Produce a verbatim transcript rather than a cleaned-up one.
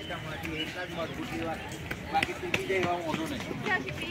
મોટામાંથી એક જ મજબૂતી વાત બાકી ત્રીજી જાય એવા મોટું નહીં